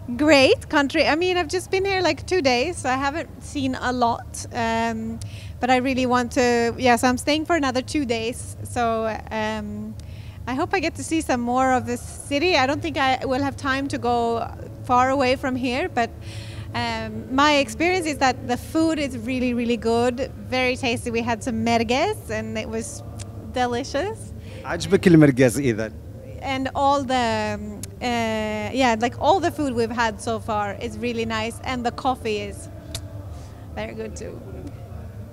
great country. I mean, I've just been here like 2 days, so I haven't seen a lot. But I really want to, yeah, so I'm staying for another 2 days. So I hope I get to see some more of this city. I don't think I will have time to go far away from here, but my experience is that the food is really, really good, very tasty. We had some merguez and it was delicious. عجبك المرقاز إذا؟ And all the, yeah, like all the food we've had so far is really nice, and the coffee is very good too.